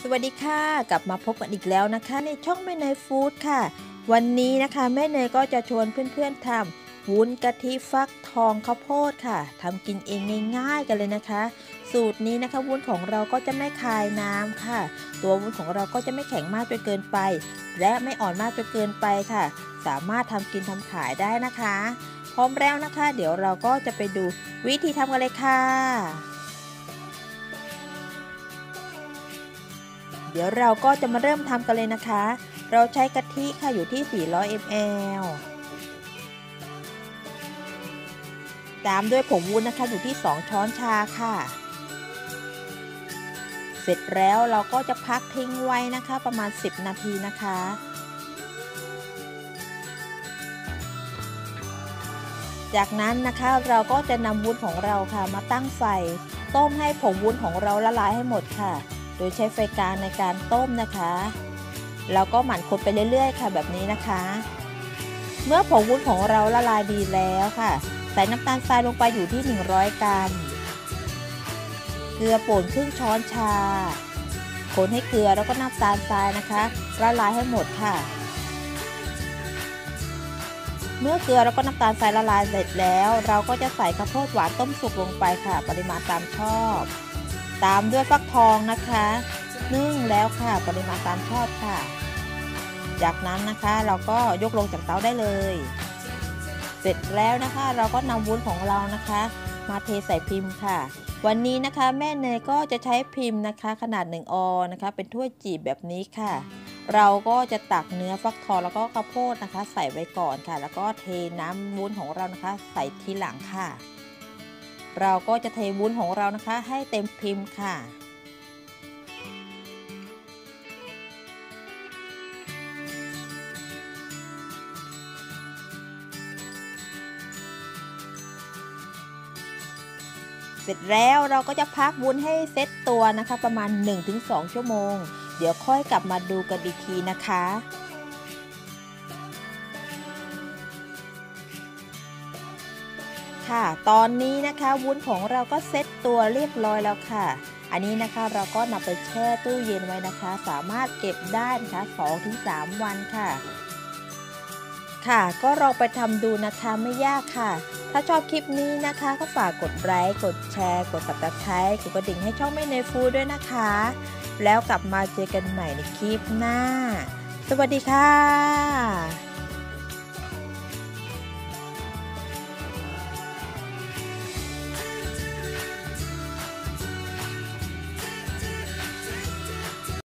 สวัสดีค่ะกลับมาพบกันอีกแล้วนะคะในช่องแม่เนยฟู้ดค่ะวันนี้นะคะแม่เนยก็จะชวนเพื่อนๆทำวุ้นกะทิฟักทองข้าวโพดค่ะทำกินเองง่ายๆกันเลยนะคะสูตรนี้นะคะวุ้นของเราก็จะไม่คายน้ำค่ะตัววุ้นของเราก็จะไม่แข็งมากจนเกินไปและไม่อ่อนมากจนเกินไปค่ะสามารถทำกินทำขายได้นะคะพร้อมแล้วนะคะเดี๋ยวเราก็จะไปดูวิธีทำกันเลยค่ะเดี๋ยวเราก็จะมาเริ่มทำกันเลยนะคะ เราใช้กะทิค่ะอยู่ที่400 ml ตามด้วยผงวุ้นนะคะอยู่ที่2ช้อนชาค่ะเสร็จแล้วเราก็จะพักทิ้งไว้นะคะประมาณ10นาทีนะคะจากนั้นนะคะเราก็จะนำวุ้นของเราค่ะมาตั้งไฟต้มให้ผงวุ้นของเราละลายให้หมดค่ะโดยใช้ไฟกลางในการต้มนะคะแล้วก็หมั่นคนไปเรื่อยๆค่ะแบบนี้นะคะเมื่อผงวุ้นของเราละลายดีแล้วค่ะใส่น้ำตาลทรายลงไปอยู่ที่100 กรัมเกลือป่นครึ่งช้อนชาคนให้เกลือแล้วก็น้ำตาลทรายนะคะละลายให้หมดค่ะเมื่อเกลือแล้วก็น้ำตาลทรายละลายเสร็จแล้วเราก็จะใส่ข้าวโพดหวานต้มสุกลงไปค่ะปริมาณตามชอบตามด้วยฟักทองนะคะนึ่งแล้วค่ะปริมาณตามชอบค่ะจากนั้นนะคะเราก็ยกลงจากเตาได้เลยเสร็จแล้วนะคะเราก็นำวุ้นของเรานะคะมาเทใส่พิมพ์ค่ะวันนี้นะคะแม่เนยก็จะใช้พิมพ์นะคะขนาด1 ออนนะคะเป็นถ้วยจีบแบบนี้ค่ะเราก็จะตักเนื้อฟักทองแล้วก็ข้าวโพดนะคะใส่ไว้ก่อนค่ะแล้วก็เทน้ำวุ้นของเรานะคะใส่ทีหลังค่ะเราก็จะเทวุ้นของเรานะคะให้เต็มพิมพ์ค่ะเสร็จแล้วเราก็จะพักวุ้นให้เซ็ตตัวนะคะประมาณ 1-2 ชั่วโมงเดี๋ยวค่อยกลับมาดูกันอีกทีนะคะค่ะตอนนี้นะคะวุ้นของเราก็เซ็ตตัวเรียบร้อยแล้วค่ะอันนี้นะคะเราก็นำไปแช่ตู้เย็นไว้นะคะสามารถเก็บได้นะคะ2-3 วันค่ะค่ะก็ลองไปทำดูนะคะไม่ยากค่ะถ้าชอบคลิปนี้นะคะก็ฝากกดไลค์กดแชร์กด Subscribe กดกระดิ่งให้ช่องแม่เนยฟู้ดด้วยนะคะแล้วกลับมาเจอกันใหม่ในคลิปหน้าสวัสดีค่ะ